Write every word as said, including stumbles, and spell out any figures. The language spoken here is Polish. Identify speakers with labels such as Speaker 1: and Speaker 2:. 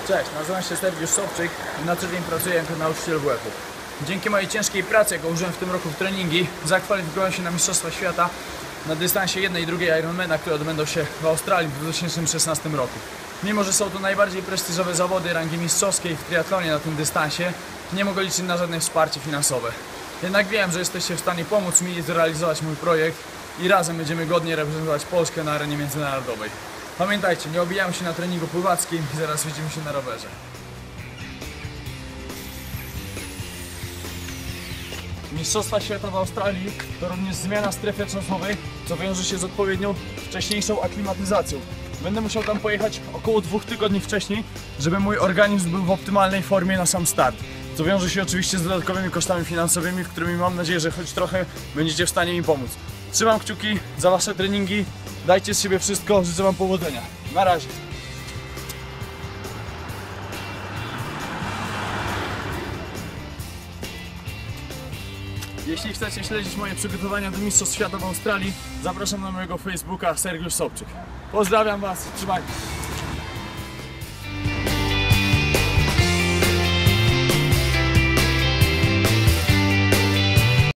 Speaker 1: Cześć, nazywam się Sergiusz Sobczyk i na co dzień pracuję jako nauczyciel W F u. Dzięki mojej ciężkiej pracy, jaką użyłem w tym roku w treningi, zakwalifikowałem się na Mistrzostwa Świata na dystansie jednej i drugiej Ironmana, które odbędą się w Australii w dwa tysiące szesnastym roku. Mimo że są to najbardziej prestiżowe zawody rangi mistrzowskiej w triatlonie na tym dystansie, nie mogę liczyć na żadne wsparcie finansowe. Jednak wiem, że jesteście w stanie pomóc mi zrealizować mój projekt i razem będziemy godnie reprezentować Polskę na arenie międzynarodowej. Pamiętajcie, nie obijamy się na treningu pływackim i zaraz widzimy się na rowerze. Mistrzostwa Świata w Australii to również zmiana strefy czasowej, co wiąże się z odpowiednią wcześniejszą aklimatyzacją. Będę musiał tam pojechać około dwóch tygodni wcześniej, żeby mój organizm był w optymalnej formie na sam start. Co wiąże się oczywiście z dodatkowymi kosztami finansowymi, w którymi mam nadzieję, że choć trochę będziecie w stanie mi pomóc. Trzymam kciuki za wasze treningi, dajcie z siebie wszystko, życzę wam powodzenia. Na razie. Jeśli chcecie śledzić moje przygotowania do Mistrzostw Świata w Australii, zapraszam na mojego Facebooka Sergiusz Sobczyk. Pozdrawiam was, trzymajcie się.